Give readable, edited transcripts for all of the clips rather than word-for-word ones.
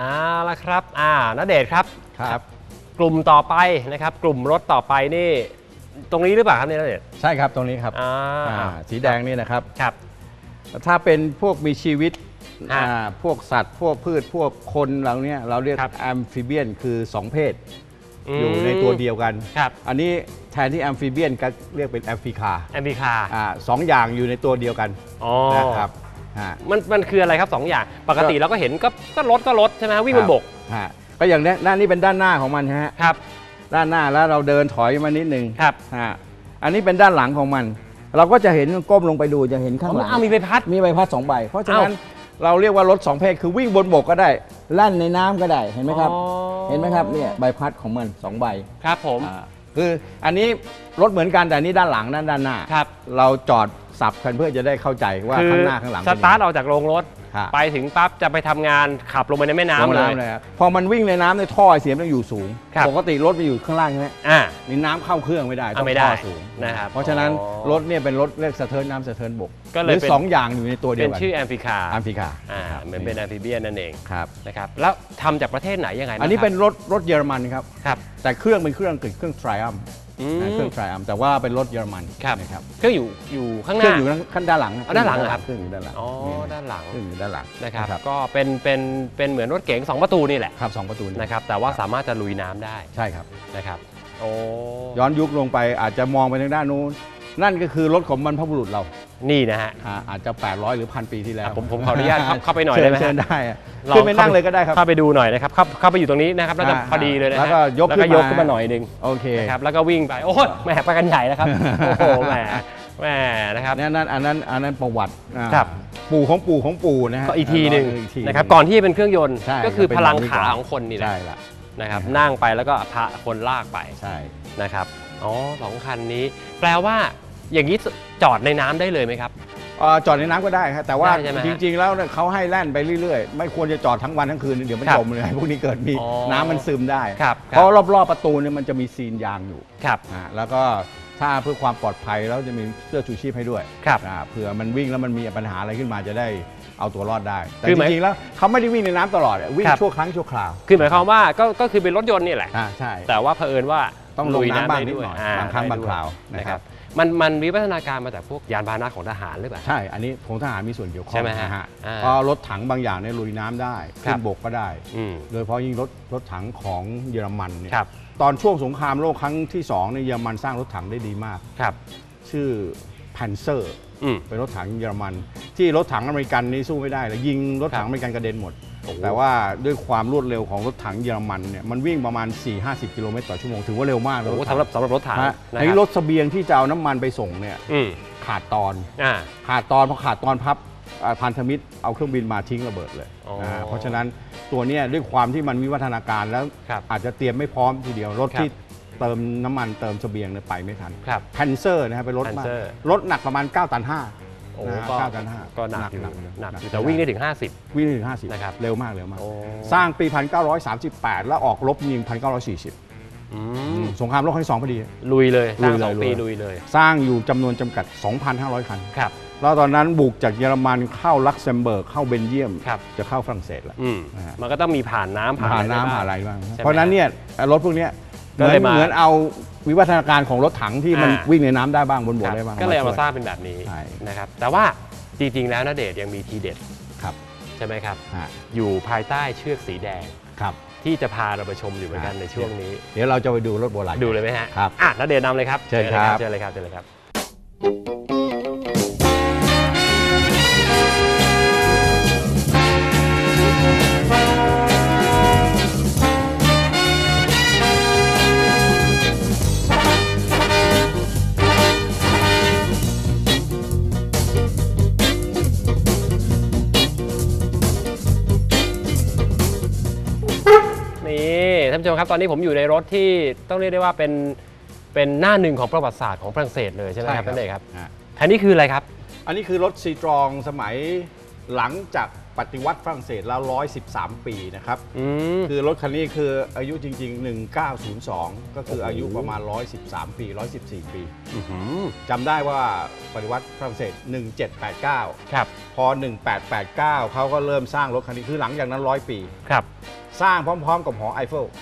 ละครับณเดชน์ครับครับกลุ่มต่อไปนะครับกลุ่มรถต่อไปนี่ตรงนี้หรือเปล่าครับเนี่ยณเดชน์ใช่ครับตรงนี้ครับสีแดงนี่นะครับครับถ้าเป็นพวกมีชีวิตพวกสัตว์พวกพืชพวกคนเราเนี่ยเราเรียกแอมฟิเบียนคือ2เพศอยู่ในตัวเดียวกันอันนี้แทนที่แอมฟิเบียนก็เรียกเป็นแอมฟิคาสองอย่างอยู่ในตัวเดียวกันนะครับมันคืออะไรครับ2อย่างปกติเราก็เห็นก็รถใช่ไหมวิ่งบนบกก็อย่างนี้นี่เป็นด้านหน้าของมันฮะครับด้านหน้าแล้วเราเดินถอยมานิดนึงครับอันนี้เป็นด้านหลังของมันเราก็จะเห็นก้มลงไปดูจะเห็นข้างหลังมีใบพัด 2ใบเพราะฉะนั้นเราเรียกว่ารถ2เพศคือวิ่งบนบกก็ได้ลั่นในน้ำก็ได้เห็นไหมครับเห็นไหมครับเนี่ยใบพัดของมัน2ใบครับผมคืออันนี้รถเหมือนกันแต่นี้ด้านหลังด้านหน้าเราจอดสับกันเพื่อจะได้เข้าใจว่าข้างหน้าข้างหลังสตาร์ทออกจากโรงรถไปถึงปั๊บจะไปทำงานขับลงไปในแม่น้ำเลยพอมันวิ่งในน้ำในท่อเสียงต้องอยู่สูงปกติรถมันอยู่ข้างล่างใช่ไหมนี่น้ำเข้าเครื่องไม่ได้ต้องท่อสูงนะครับเพราะฉะนั้นรถเนี่ยเป็นรถเรียกสะเทินน้ำสะเทินบกก็เลย2อย่างอยู่ในตัวเดียวกันเป็นชื่อแอมฟิคาเหมือนเป็นแอมฟิเบียนนั่นเองนะครับแล้วทำจากประเทศไหนยังไงอันนี้เป็นรถเยอรมันครับแต่เครื่องเป็นเครื่องอังกฤษเครื่อง Triumphเครื่อง Triumph แต่ว่าเป็นรถเยอรมันนะครับเครื่องอยู่ข้างหน้าเครื่องอยู่ข้างด้านหลังด้านหลังครับเครื่องอยู่ด้านหลังด้านหลังเครื่องอยู่ด้านหลังนะครับก็เป็นเหมือนรถเก๋ง2ประตูนี่แหละครับ2ประตูนะครับแต่ว่าสามารถจะลุยน้ำได้ใช่ครับนะครับย้อนยุคลงไปอาจจะมองไปทางด้านนู้นนั่นก็คือรถของบรรพบุรุษเรานี่นะฮะอาจจะ800หรือ1,000 ปีที่แล้วผมขออนุญาตเข้าไปหน่อยได้ไหมเชิญได้ขึ้นไปนั่งเลยก็ได้ครับเข้าไปดูหน่อยนะครับเข้าไปอยู่ตรงนี้นะครับแล้วจะพอดีเลยนะแล้วก็ยกขึ้นมาหน่อยนึงโอเคครับแล้วก็วิ่งไปโอ้ยแหมไปกันใหญ่แล้วครับโอ้โหแหมนะครับอันนั้นประวัติปู่ของปู่นะฮะก็อีกทีหนึ่งนะครับก่อนที่จะเป็นเครื่องยนต์ก็คือพลังขาของคนนี่แหละนะครับนั่งไปแล้วก็พาคนลากไปใช่นะครับ2 คันนี้แปลว่าอย่างนี้จอดในน้ำได้เลยไหมครับจอดในน้ำก็ได้ครับแต่ว่าจริงๆแล้วเขาให้แล่นไปเรื่อยๆไม่ควรจะจอดทั้งวันทั้งคืนเดี๋ยวมันจมเลยพวกนี้เกิดมีน้ำมันซึมได้เพราะรอบๆประตูเนี่ยมันจะมีซีนยางอยู่แล้วก็ถ้าเพื่อความปลอดภัยแล้วจะมีเสื้อชูชีพให้ด้วยเผื่อมันวิ่งแล้วมันมีปัญหาอะไรขึ้นมาจะได้เอาตัวรอดได้แต่จริงๆแล้วเขาไม่ได้วิ่งในน้ำตลอดวิ่งชั่วครั้งชั่วคราวคือหมายความว่าก็คือเป็นรถยนต์นี่แหละใช่แต่ว่าเผอิญว่าต้องลงน้ำบ้างนิดหน่อยบางครั้งบางคราวนะครับมันวิวัฒนาการมาจากพวกยานพาหนะของทหารหรือเปล่าใช่อันนี้ของทหารมีส่วนเกี่ยวข้องใช่ไหมฮะเพราะรถถังบางอย่างเนี่ยลุยน้ำได้ขึ้นบกก็ได้โดยเฉพาะยิ่งรถถังของเยอรมันเนี่ยตอนช่วงสงครามโลกครั้งที่2เนี่ยเยอรมันสร้างรถถังได้ดีมากชื่อแพนเซอร์เป็นรถถังเยอรมันที่รถถังอเมริกันนี่สู้ไม่ได้เลยยิงรถถังอเมริกันกระเด็นหมดแต่ว่าด้วยความรวดเร็วของรถถังเยอรมันเนี่ยมันวิ่งประมาณ 4-50 กิโลเมตรต่อชั่วโมงถือว่าเร็วมากเลยสำหรับรถถังในรถเสบียงที่จะเอาน้ำมันไปส่งเนี่ยขาดตอนพอขาดตอนพับพันธมิตรเอาเครื่องบินมาทิ้งระเบิดเลยเพราะฉะนั้นตัวนี้ด้วยความที่มันวิวัฒนาการแล้วอาจจะเตรียมไม่พร้อมทีเดียวรถที่เติมน้ำมันเติมเสบียงไปไม่ทันแพนเซอร์นะครับเป็นรถมากรถหนักประมาณ9 ตัน 5 ก็หนักอยู่แต่วิ่งได้ถึง50 วิ่งได้ถึง50 นะครับเร็วมากสร้างปี 1938 แล้วออกรบยิง 1940สงครามโลกครั้งที่2พอดีลุยเลยสร้าง2 ปีลุยเลยสร้างอยู่จำนวนจำกัด 2,500 คันแล้วตอนนั้นบุกจากเยอรมันเข้าลักเซมเบิร์กเข้าเบลเยียมจะเข้าฝรั่งเศสแล้วมันก็ต้องมีผ่านน้ำผ่านอะไรบ้างเพราะนั้นเนี่ยรถพวกนี้เหมือนเอาวิวัฒนาการของรถถังที่มันวิ่งในน้ำได้บ้างบนบกได้บ้างก็เลยเอามาสร้างเป็นแบบนี้นะครับแต่ว่าจริงๆแล้วณเดชน์ยังมีทีเด็ดใช่ไหมครับอยู่ภายใต้เชือกสีแดงที่จะพาเราไปชมอยู่เหมือนกันในช่วงนี้เดี๋ยวเราจะไปดูรถโบราณดูเลยไหมฮะครับณเดชน์นำเลยครับเชิญครับเชิญเลยครับท่านผู้ชมครับตอนนี้ผมอยู่ในรถที่ต้องเรียกได้ว่าเป็นหน้าหนึ่งของประวัติศาสตร์ของฝรั่งเศสเลยใช่ไหมครับท่านเอกครับคันนี้คืออะไรครับอันนี้คือรถซีตรองสมัยหลังจากปฏิวัติฝรั่งเศสแล้ว113 ปีนะครับคือรถคันนี้คืออายุจริงๆ1902ก็คืออายุประมาณ113 ปี114 ปีจำได้ว่าปฏิวัติฝรั่งเศส1789พอ1889เขาก็เริ่มสร้างรถคันนี้คือหลังจากนั้น100 ปีสร้างพร้อมๆกับหอไอเฟล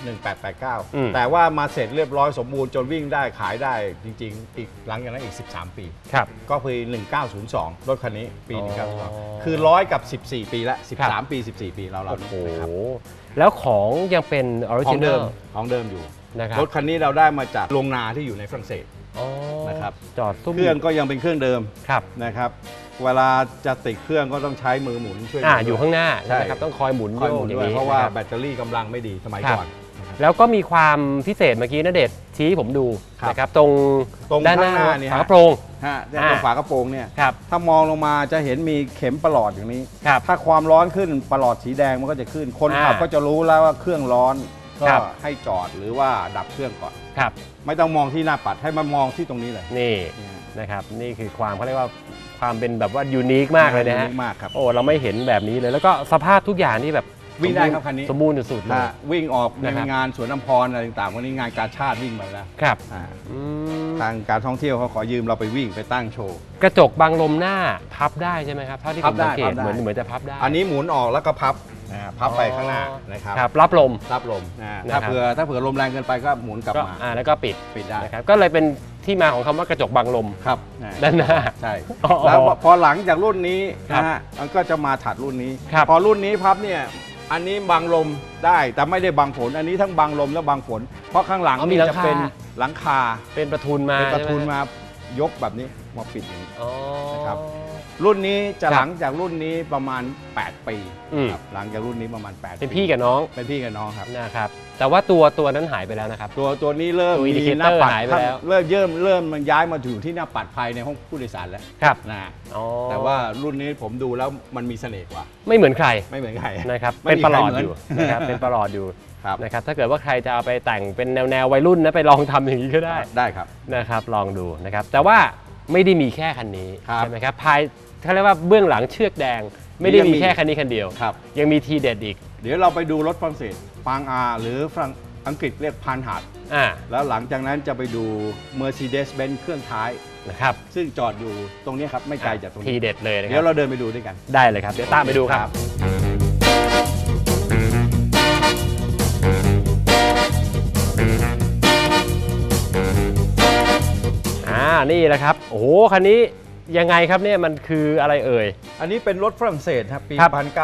1889แต่ว่ามาเสร็จเรียบร้อยสมบูรณ์จนวิ่งได้ขายได้จริงๆอีกหลังจากนั้นอีก13 ปีก็คือ1902รถคันนี้ปี1902คือ100กับ14 ปีละ13 ปี 14 ปีเราโอ้โหแล้วของยังเป็นออริจินอลของเดิมอยู่รถคันนี้เราได้มาจากโรงนาที่อยู่ในฝรั่งเศสนะครับจอดเครื่องก็ยังเป็นเครื่องเดิมนะครับเวลาจะติดเครื่องก็ต้องใช้มือหมุนช่วยอยู่ข้างหน้าใช่ไหมครับต้องคอยหมุนโยกอย่างนี้เพราะว่าแบตเตอรี่กำลังไม่ดีสมัยก่อนแล้วก็มีความพิเศษเมื่อกี้ณเดชน์ชี้ผมดูนะครับตรงด้านหน้าฝากระโปรงตรงฝากระโปรงเนี่ยถ้ามองลงมาจะเห็นมีเข็มประหลอดอย่างนี้ถ้าความร้อนขึ้นประหลอดสีแดงมันก็จะขึ้นคนขับก็จะรู้แล้วว่าเครื่องร้อนก็ให้จอดหรือว่าดับเครื่องก่อนไม่ต้องมองที่หน้าปัดให้มันมองที่ตรงนี้เลยนี่นะครับนี่คือความเขาเรียกว่าความเป็นแบบว่ายูนิคมากเลยนะฮะโอ้เราไม่เห็นแบบนี้เลยแล้วก็สภาพทุกอย่างนี่แบบวิ่งได้ครับคันนี้สมบูรณ์สุดๆเลยวิ่งออกในงานสวนน้ำพรอะไรต่างๆวันนี้งานกาชาดวิ่งมาแล้วครับทางการท่องเที่ยวเขาขอยืมเราไปวิ่งไปตั้งโชว์กระจกบังลมหน้าพับได้ใช่ไหมครับเท่าที่ผมสังเกตเหมือนจะพับได้อันนี้หมุนออกแล้วก็พับไปข้างหน้านะครับรับลมถ้าเผื่อลมแรงเกินไปก็หมุนกลับมาแล้วก็ปิดได้นะครับก็เลยเป็นที่มาของคำว่ากระจกบังลมครับด้านหน้าใช่แล้วพอหลังจากรุ่นนี้นะฮะมันก็จะมาถัดรุ่นนี้พอรุ่นนี้พับเนี่ยอันนี้บังลมได้แต่ไม่ได้บังฝนอันนี้ทั้งบังลมและบังฝนเพราะข้างหลังนี่จะเป็นหลังคาเป็นประทุนมายกแบบนี้มาปิดอย่างนี้นะครับรุ่นนี้จะหลังจากรุ่นนี้ประมาณ8 ปีหลังจากรุ่นนี้ประมาณ8 ปีเป็นพี่กับน้องครับนะครับแต่ว่าตัวนั้นหายไปแล้วนะครับตัวนี้เริ่มมีหน้าปัดหายไปแล้วเริ่มมันย้ายมาอยู่ที่หน้าปัดภายในห้องผู้โดยสารแล้วนะแต่ว่ารุ่นนี้ผมดูแล้วมันมีเสน่ห์กว่าไม่เหมือนใครนะครับเป็นประหลอดอยู่นะครับเป็นประหลอดอยู่นะครับถ้าเกิดว่าใครจะเอาไปแต่งเป็นแนววัยรุ่นนะไปลองทำอย่างนี้ก็ได้ครับนะครับลองดูนะครับแต่ว่าไม่ได้มีแค่คันนี้ใช่ไหมครับภายเขาเรียกว่าเบื้องหลังเชือกแดงไม่ได้มีแค่คันนี้คันเดียวยังมีทีเด็ดอีกเดี๋ยวเราไปดูรถฝรั่งเศสปางอาหรือฝรั่งอังกฤษเรียกพานฮาร์ดแล้วหลังจากนั้นจะไปดู Mercedes-Benz เครื่องท้ายนะครับซึ่งจอดอยู่ตรงนี้ครับไม่ไกลจากตรงนี้ทีเด็ดเลยนะครับเดี๋ยวเราเดินไปดูด้วยกันได้เลยครับเดี๋ยวตามไปดูครับนี่แหละครับโอ้โหคันนี้ยังไงครับเนี่ยมันคืออะไรเอ่ยอันนี้เป็นรถฝรั่งเศสครับปี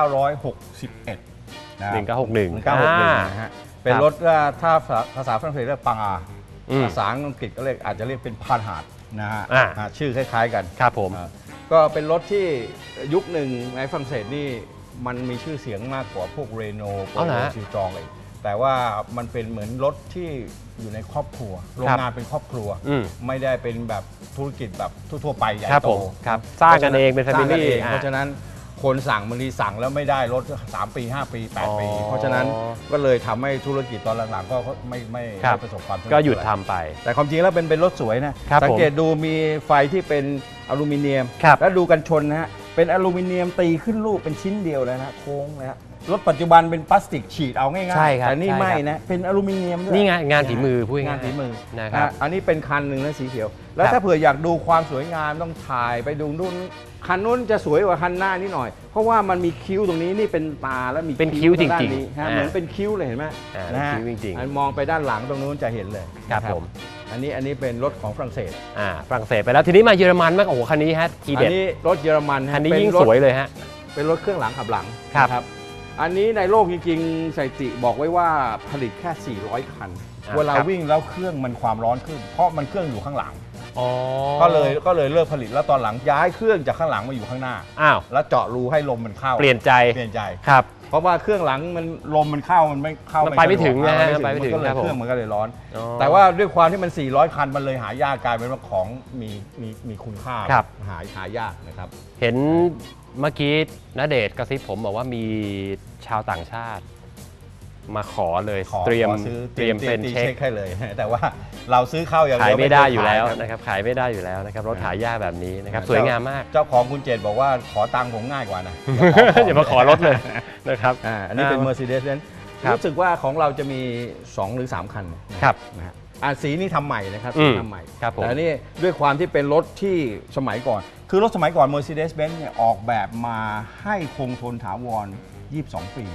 1961 1961 นะฮะเป็นรถถ้าภาษาฝรั่งเศสเรียกปังอาภาษาอังกฤษก็อาจจะเรียกเป็นพานฮาร์ดนะฮะชื่อคล้ายๆกันครับผมก็เป็นรถที่ยุคหนึ่งในฝรั่งเศสนี่มันมีชื่อเสียงมากกว่าพวกเรโน่โปโลซิลตรองเลยแต่ว่ามันเป็นเหมือนรถที่อยู่ในครอบครัวโรงงานเป็นครอบครัวไม่ได้เป็นแบบธุรกิจแบบทั่วไปใหญ่โตสร้างกันเองเป็นแฟมิลี่เพราะฉะนั้นคนสั่งบางทีสั่งแล้วไม่ได้รถ3 ปี 5 ปี 8 ปีเพราะฉะนั้นก็เลยทำให้ธุรกิจตอนหลังๆก็ไม่ประสบความสำเร็จก็หยุดทำไปแต่ความจริงแล้วเป็นรถสวยนะสังเกตดูมีไฟที่เป็นอลูมิเนียมแล้วดูกันชนนะฮะเป็นอลูมิเนียมตีขึ้นรูปเป็นชิ้นเดียวเลยนะโค้งนะฮะรถปัจจุบันเป็นพลาสติกฉีดเอาง่ายๆแต่นี่ไม่นะเป็นอลูมิเนียมนี่งานฝีมือพูดงานฝีมือนะครับอันนี้เป็นคันหนึ่งนะสีเขียวแล้วถ้าเผื่ออยากดูความสวยงามต้องถ่ายไปดูนู่นคันนู้นจะสวยกว่าคันหน้านิดหน่อยเพราะว่ามันมีคิ้วตรงนี้นี่เป็นตาแล้วมีเป็นคิ้วจริงๆเหมือนเป็นคิ้วเลยเห็นไหมคิ้วจริงๆมองไปด้านหลังตรงนู้นจะเห็นเลยครับผมอันนี้เป็นรถของฝรั่งเศสฝรั่งเศสไปแล้วทีนี้มาเยอรมันมากโอ้โหคันนี้ฮะทีเด็ดอันนี้รถเยอรมันคันนี้ยิ่งสวยเลยฮะเป็นรถเครื่องหลังขับหลังครับอันนี้ในโลกจริงๆสถิติบอกไว้ว่าผลิตแค่400 คันเวลาวิ่งแล้วเครื่องมันความร้อนขึ้นเพราะมันเครื่องอยู่ข้างหลังก็เลยเลิกผลิตแล้วตอนหลังย้ายเครื่องจากข้างหลังมาอยู่ข้างหน้าแล้วเจาะรูให้ลมมันเข้าเปลี่ยนใจครับเพราะว่าเครื่องหลังมันลมมันเข้ามันไม่เข้าไปไม่ถึงนะไปไม่ถึงก็เลยเครื่องมันก็เลยร้อนแต่ว่าด้วยความที่มัน400 คันมันเลยหายากกลายเป็นว่าของมีคุณค่าหายากนะครับเห็นเมื่อกี้ณเดชน์กระซิบผมบอกว่ามีชาวต่างชาติมาขอเลยเตรียมเป็นเช็คให้เลยแต่ว่าเราซื้อเข้าอย่างขายไม่ได้อยู่แล้วนะครับขายไม่ได้อยู่แล้วนะครับรถหายากแบบนี้นะครับสวยงามมากเจ้าของคุณเจตบอกว่าขอตังค์ผมง่ายกว่านะอย่ามาขอรถเลยนะครับอันนี้เป็น Mercedes-Benz รู้สึกว่าของเราจะมี2 หรือ 3 คันครับสีนี้ทำใหม่นะครับทำใหม่แต่นี่ด้วยความที่เป็นรถที่สมัยก่อนคือรถสมัยก่อน Mercedes-Benz เนี่ยออกแบบมาให้คงทนถาวร22 ปี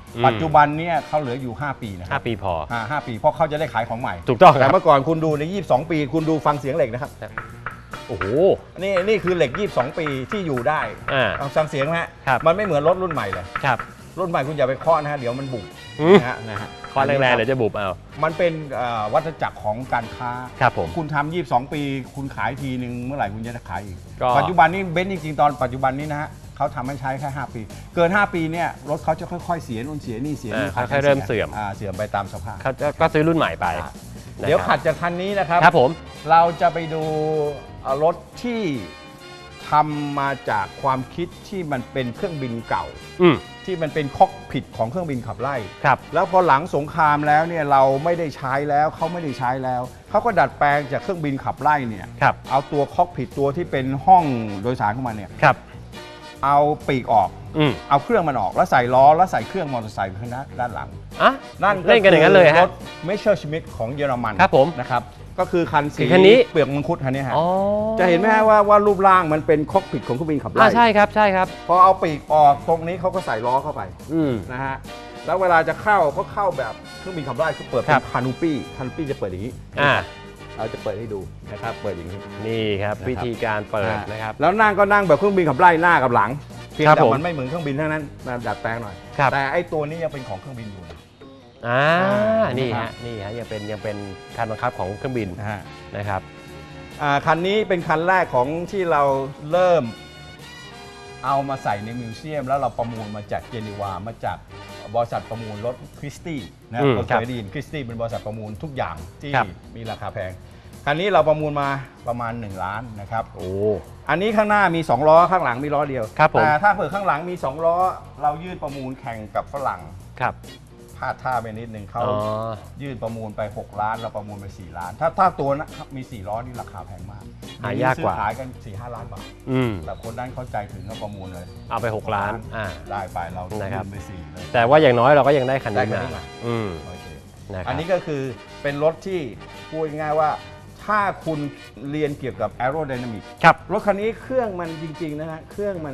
ปัจจุบันเนี่ยเขาเหลืออยู่5 ปีนะ 5 ปีพอ 5 ปีเพราะเขาจะได้ขายของใหม่ถูกต้องแต่เมื่อก่อนคุณดูใน22 ปีคุณดูฟังเสียงเหล็กนะครับโอ้โหนี่คือเหล็ก22 ปีที่อยู่ได้ฟังเสียงนะฮะมันไม่เหมือนรถรุ่นใหม่เลยรุ่นใหม่คุณอย่าไปเคาะนะฮะเดี๋ยวมันบุบนะฮะเคาะแรงๆเดี๋ยวจะบุบเอามันเป็นวัฏจักรของการค้าครับผมคุณทำ22 ปีคุณขายทีนึงเมื่อไหร่คุณจะขายอีกปัจจุบันนี้เบนซ์จริงๆตอนปัจจุบันนี้นะฮะเขาทำให้ใช้แค่5 ปีเกิน5 ปีเนี่ยรถเขาจะค่อยๆเสียนู่นเสียนี่เสียนี่ค่อยๆเริ่มเสื่อมไปตามสภาพเขาก็ซื้อรุ่นใหม่ไปเดี๋ยวขัดจากคันนี้นะครับครับผมเราจะไปดูรถที่ทำมาจากความคิดที่มันเป็นเครื่องบินเก่าที่มันเป็นคอกพิทของเครื่องบินขับไล่แล้วพอหลังสงครามแล้วเนี่ยเราไม่ได้ใช้แล้วเขาไม่ได้ใช้แล้วเขาก็ดัดแปลงจากเครื่องบินขับไล่เนี่ยเอาตัวคอกพิทตัวที่เป็นห้องโดยสารเข้ามาเนี่ยเอาปีกออกเอาเครื่องมันออกแล้วใส่ล้อแล้วใส่เครื่องมอเตอร์ไซค์ข้างหน้าด้านหลังนั่นเล่นกันอย่างนั้นเลยฮะรถเมเชอร์ชมิดของเยอรมันครับผมนะครับก็คือคันสีเปลือกมังคุดคันนี้ฮะจะเห็นไหมฮะว่ารูปร่างมันเป็นคอกพิทของเครื่องบินขับไล่ใช่ครับใช่ครับพอเอาปีกออกตรงนี้เขาก็ใส่ล้อเข้าไปนะฮะแล้วเวลาจะเข้าก็เข้าแบบเครื่องบินขับไล่คือเปิดเป็นคานูปี้จะเปิดอย่างนี้เราจะเปิดให้ดูนะครับเปิดอย่างนี้นี่ครับวิธีการเปิดนะครับแล้วนั่งก็นั่งแบบเครื่องบินขับไล่หน้ากับหลังเพียงแต่มันไม่เหมือนเครื่องบินเท่านั้นดัดแปลงหน่อยแต่ไอ้ตัวนี้ยังเป็นของเครื่องบินอยู่นี่ฮะยังเป็นการบังคับของเครื่องบินนะครับคันนี้เป็นคันแรกของที่เราเริ่มเอามาใส่ในมิวเซียมแล้วเราประมูลมาจากเจนีวามาจากบริษัทประมูลรถคริสตี้นะเราเคยได้ยินคริสตี้เป็นบริษัทประมูลทุกอย่างที่มีราคาแพงคันนี้เราประมูลมาประมาณ1 ล้านนะครับอันนี้ข้างหน้ามี2 ล้อข้างหลังมีล้อเดียวแต่ถ้าเผื่อข้างหลังมี2 ล้อเรายื่นประมูลแข่งกับฝรั่งพลาดท่าไปนิดนึงเขายื่นประมูลไป6 ล้านเราประมูลไป4 ล้านถ้าตัวนะมี4 ล้อนี่ราคาแพงมากหายากกว่าขายกัน 4-5 ล้านบาทแต่คนนั้นเข้าใจถึงก็ประมูลเลยเอาไป6 ล้านได้ไปเรายื่นไป4เลยแต่ว่าอย่างน้อยเราก็ยังได้คันนี้มาอันนี้ก็คือเป็นรถที่พูดง่ายๆว่าถ้าคุณเรียนเกี่ยวกับ Aerodynamic รถคันนี้เครื่องมันจริงๆนะฮะเครื่องมัน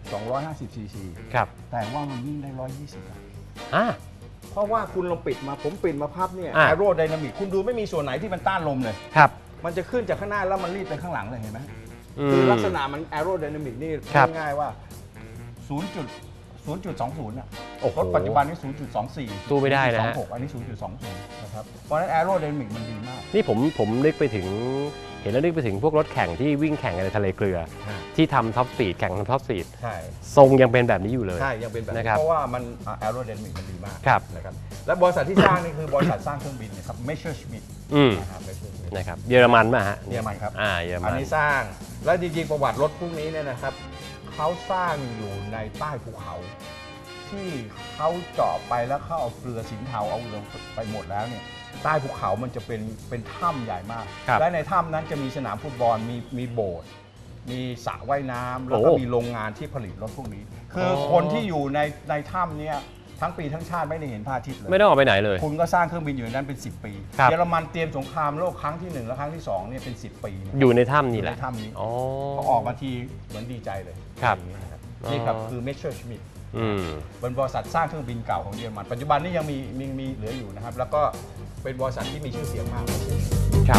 250 ซีซีแต่ว่ามันวิ่งได้120เพราะว่าคุณลองปิดมาผมปิดมาพับเนี่ย Aerodynamic คุณดูไม่มีส่วนไหนที่มันต้านลมเลยมันจะขึ้นจากข้างหน้าแล้วมันรีดไปข้างหลังเลยเห็นไหมคือลักษณะมัน Aerodynamic นี่ง่ายๆว่า 0.20 อ่ะรถปัจจุบันนี่ 0.24 ตู้ไม่ได้นะ 0.26 อันนี้ 0.20 นะครับเพราะฉะนั้น Aerodynamic มันดีมากนี่ผมนึกไปถึงเห็นแล้วนึกไปถึงพวกรถแข่งที่วิ่งแข่งในทะเลเกลือที่ทำท็อปสปีดแข่งทำท็อปสปีดทรงยังเป็นแบบนี้อยู่เลยใช่ยังเป็นแบบนี้เพราะว่ามัน Aerodynamic มันดีมากนะครับและบริษัทที่สร้างนี่คือบริษัทสร้างเครื่องบินนะครับ Messerschmitt นะครับเยอรมันป่ะฮะเยอรมันครับเยอรมันอันนี้สร้างและจริงๆประวัติรถพวกนี้เนี่ยนะครับเขาสร้างอยู่ในใต้ภูเขาที่เขาเจาะไปแล้วเขาเอาเกลือสินเทาเอาลงไปหมดแล้วเนี่ยใต้ภูเขามันจะเป็นถ้ำใหญ่มากและในถ้ำนั้นจะมีสนามฟุตบอลมีโบสถ์มีสระว่ายน้ำแล้วก็มีโรงงานที่ผลิตรถพวกนี้คือคนที่อยู่ในถ้ำเนี่ยทั้งปีทั้งชาติไม่ได้เห็นพระอาทิตย์เลยไม่ต้องออกไปไหนเลยคุณก็สร้างเครื่องบินอยู่ในนั้นเป็น10 ปีเยอรมันเตรียมสงครามโลกครั้งที่1และครั้งที่2เนี่ยเป็น10 ปีอยู่ในถ้ำนี่แหละในถ้ำนี้พอออกมาทีเหมือนดีใจเลยนี่ครับคือ Messerschmitt เป็นบริษัทสร้างเครื่องบินเก่าของเยอรมันปัจจุบันนี้ยังมีเหลืออยู่นะครับแล้วก็เป็นบริษัทที่มีชื่อเสียงมากครับ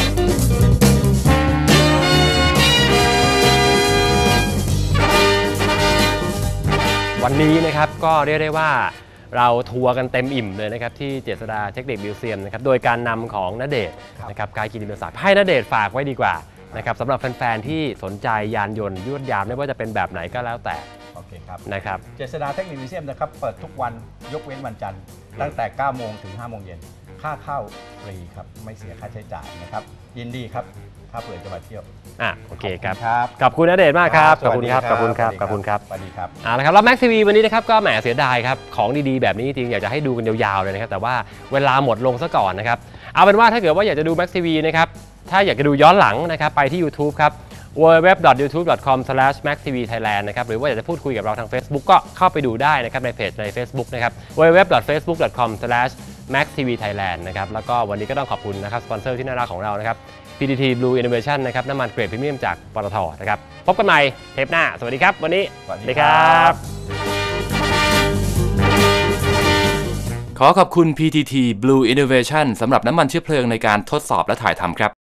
วันนี้นะครับก็เรียกได้ว่าเราทัวร์กันเต็มอิ่มเลยนะครับที่เจษฎาเทคนิคมิวเซียมนะครับโดยการนำของณเดชน์นะครับกายกิติมศักดิ์ให้ณเดชน์ฝากไว้ดีกว่านะครับสำหรับแฟนๆที่สนใจยานยนต์ยวดยานไม่ว่าจะเป็นแบบไหนก็แล้วแต่โอเคครับนะครับเจษฎาเทคนิคมิวเซียมนะครับเปิดทุกวันยกเว้นวันจันทร์ตั้งแต่ 9 โมงถึง 5 โมงเย็นค่าเข้าฟรีครับไม่เสียค่าใช้จ่ายนะครับยินดีครับถ้าเปิดจะมาเที่ยวโอเคครับขอบคุณณเดชน์มากครับขอบคุณครับขอบคุณครับขอบคุณครับสวัสดีครับนะครับแล้วแม็กซ์ทีวีวันนี้นะครับก็แหมเสียดายครับของดีๆแบบนี้จริงอยากจะให้ดูกันยาวๆเลยนะครับแต่ว่าเวลาหมดลงซะก่อนนะครับเอาเป็นว่าถ้าเกิดว่าอยากจะดูแม็กซ์ทีวีนะครับถ้าอยากจะดูย้อนหลังนะครับไปที่ YouTube ครับ www.youtube.com/maxtvthailand นะครับหรือว่าอยากจะพูดคุยกับเราทาง Facebook ก็เข้าไปดูได้นะครับในเพจใน Facebook นะครับ www.facebook.com/maxtvthailand นะครับแล้วก็วันนี้ก็ต้องขอบคุณนะครับสปอนเซอร์ที่น่ารักของเรานะครับ PTT Blue Innovation นะครับน้ำมันเกรดพรีเมียมจากปตท.นะครับพบกันใหม่เทปหน้าสวัสดีครับวันนี้สวัสดีครับขอขอบคุณ PTT Blue Innovation สำหรับน้ำมันเชื้อเพลิงในการทดสอบและถ่ายทำครับ